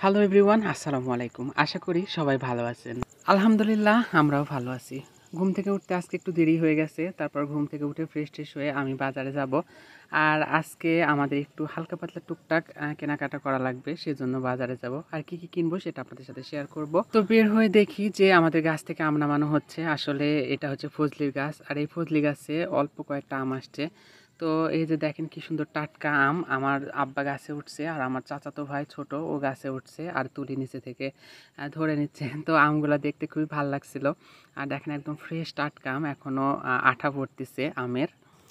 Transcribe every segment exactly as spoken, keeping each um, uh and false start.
Hello everyone, আসসালামু আলাইকুম। আশা করি সবাই ভালো আছেন। আলহামদুলিল্লাহ, আমরাও ভালো আছি। ঘুম থেকে উঠতে আজকে একটু দেরি হয়ে গেছে। তারপর ঘুম থেকে উঠে ফ্রেশ ট্রেশ হয়ে আমি বাজারে যাব। আর আজকে আমাদের একটু হালকা পাতলা টুকটাক আ কেনাকাটা করা লাগবে। সেজন্য বাজারে যাব। আর কি, কি কিনবো সেটা আপনাদের সাথে শেয়ার করব। তো বের হয়ে দেখি যে আমাদের গাছ থেকে আম নামানো হচ্ছে। আসলে এটা হচ্ছে ফজলির গাছ। আর এই ফজলি গাছে অল্প কয়েকটা আম আসছে। তো এই যে দেখেন কি সুন্দর টাটকা আম আমার আব্বা গাছে উঠছে, আর আমার চাচাতো ভাই ছোট ও গাছে উঠছে আর তুলি নিচে থেকে আহ, ধরে নিচ্ছে। তো আমগুলা দেখতে খুবই ভালো লাগছিল। আর দেখেন একদম ফ্রেশ টাটকা আম, এখনো আহ, আঠা পড়তেছে আমের।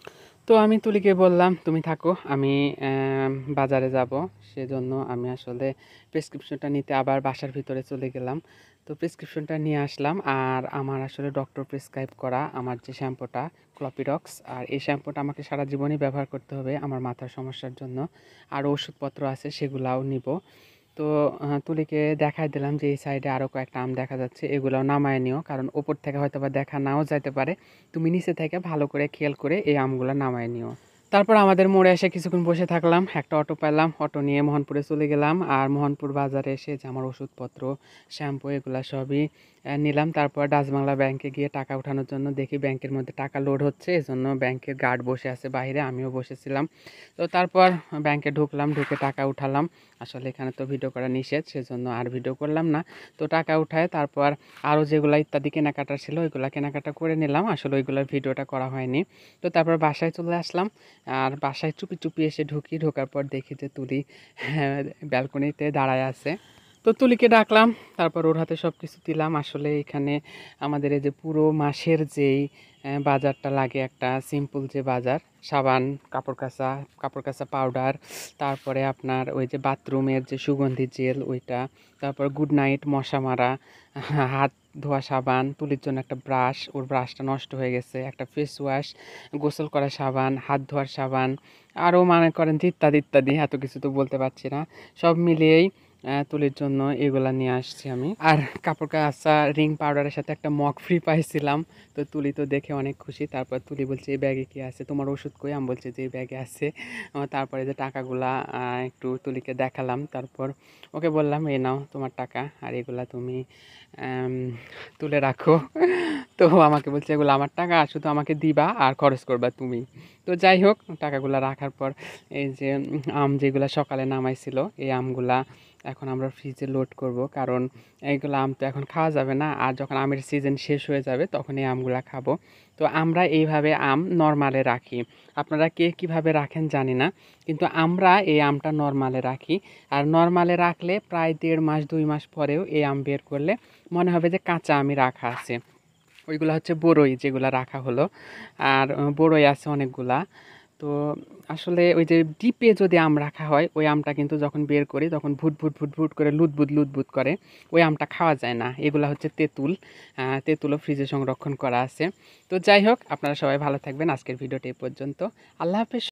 তো আমি তুলিকে বললাম তুমি থাকো, আমি আম, বাজারে যাব। সেজন্য আমি আসলে প্রেসক্রিপশনটা নিতে আবার বাসার ভিতরে চলে গেলাম। তো প্রেসক্রিপশনটা নিয়ে আসলাম। আর আমার আসলে ডক্টর প্রেসক্রাইব করা আমার যে শ্যাম্পুটা ক্লপিডক্স, আর এই শ্যাম্পুটা আমাকে সারা জীবনই ব্যবহার করতে হবে আমার মাথার সমস্যার জন্য। আর ওষুধপত্র আছে সেগুলাও নিব। তো আহ, তুলিকে দেখাই দিলাম যে এই সাইডে আরও কয়েকটা আম দেখা যাচ্ছে, এগুলোও নামায় নিও, কারণ ওপর থেকে হয়তো বা দেখা নাও যাইতে পারে। তুমি নিচে থেকে ভালো করে খেয়াল করে এই আমগুলো নামায় নিও। তারপর আমাদের মোড়ে এসে কিছুক্ষণ বসে থাকলাম, একটা অটো পেলাম, অটো নিয়ে মোহনপুরে চলে গেলাম। আর মোহনপুর বাজারে এসে যে আমার ওষুধপত্র শ্যাম্পু এগুলা সবই আহ, নিলাম। তারপর ডাচ বাংলা ব্যাংকে গিয়ে টাকা ওঠানোর জন্য দেখি ব্যাংকের মধ্যে টাকা লোড হচ্ছে, এজন্য ব্যাংকের গার্ড বসে আছে বাইরে, আমিও বসেছিলাম। তো তারপর ব্যাংকে ঢুকলাম, ঢুকে টাকা উঠালাম। আসলে এখানে তো ভিডিও করা নিষেধ, সেজন্য আর ভিডিও করলাম না। তো টাকা উঠায় তারপর আরও যেগুলো ইত্যাদি কেনাকাটা ছিল ওইগুলো কেনাকাটা করে নিলাম, আসলে ওইগুলোর ভিডিওটা করা হয়নি। তো তারপর বাসায় চলে আসলাম। আর বাসায় চুপি চুপি এসে ঢুকি, ঢোকার পর দেখি যে তুলি হ্যাঁ, ব্যালকনিতে দাঁড়ায় আছে। তো তুলিকে ডাকলাম, তারপর ওর হাতে সব কিছু দিলাম। আসলে এখানে আমাদের এই যে পুরো মাসের যেই আহ, বাজারটা লাগে, একটা সিম্পল যে বাজার, সাবান, কাপড় কাচা, কাপড় কাচা পাউডার, তারপরে আপনার ওই যে বাথরুমের যে সুগন্ধি জেল ওইটা, তারপর গুড নাইট মশা মারা, হাত ধোয়া সাবান, তুলির জন্য একটা ব্রাশ, ওর ব্রাশটা নষ্ট হয়ে গেছে, একটা ফেস ওয়াশ, গোসল করা সাবান, হাত ধোয়ার সাবান, আরও মনে করেন যে ইত্যাদি ইত্যাদি, এত কিছু তো বলতে পারছি না। সব মিলিয়েই আহ, তুলির জন্য এগুলা নিয়ে আসছি আমি। আর কাপড় কাচা রিং পাউডারের সাথে একটা মগ ফ্রি পাইছিলাম। তো তুলি তো দেখে অনেক খুশি। তারপর তুলি বলছে এই ব্যাগে কি আছে, তোমার ওষুধ কই? আমি বলছে যে এই ব্যাগে আছে। আহ, তারপরে যে টাকাগুলা আহ, একটু তুলিকে দেখালাম। তারপর ওকে বললাম এই নাও তোমার টাকা, আর এগুলা তুমি আম, তুলে রাখো। তো আমাকে বলছে এগুলো আমার টাকা, শুধু আমাকে দিবা আর খরচ করবা তুমি। তো যাই হোক, টাকাগুলো রাখার পর এই যে উম, আম যেগুলা সকালে নামাইছিল এই আমগুলা এখন আমরা ফ্রিজে লোড করব, কারণ এইগুলো আম তো এখন খাওয়া যাবে না, আর যখন আমের সিজন শেষ হয়ে যাবে তখন এই আমগুলা খাবো। তো আমরা এইভাবে আম নর্মালে রাখি, আপনারা কে কিভাবে রাখেন জানি না, কিন্তু আমরা এই আমটা নর্মালে রাখি। আর নর্মালে রাখলে প্রায় দেড় মাস দুই মাস পরেও এই আম বের করলে মনে হবে যে কাঁচা আমই রাখা আছে। ওইগুলা হচ্ছে বড়ই যেগুলা রাখা হলো। আর আহ, বড়ই আছে অনেকগুলা। তো আসলে ওই যে ডিপে যদি আম রাখা হয় ওই আমটা কিন্তু যখন বের করি তখন ভুট ভুট ভুট ভুট করে লুদবুদ লুদবুদ করে, ওই আমটা খাওয়া যায় না। এগুলা হচ্ছে তেঁতুল, আহ, তেঁতুলও ফ্রিজে সংরক্ষণ করা আছে। তো যাই হোক, আপনারা সবাই ভালো থাকবেন। আজকের ভিডিওটা এই পর্যন্ত। আল্লাহ হাফেজ।